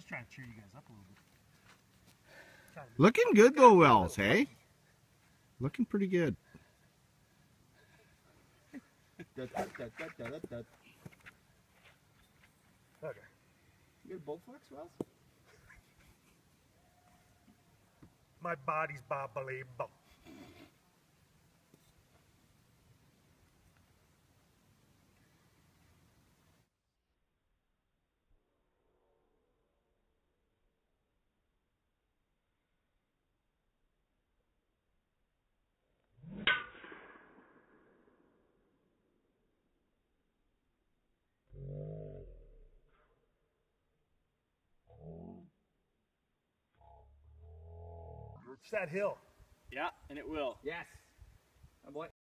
just trying to cheer you guys up a little bit. Looking good though, Wells, hey? Looking pretty good. Okay. You got a bullflex, Wells? My body's bobbly-bump. It's that hill. Yeah, and it will. Yes. Oh boy.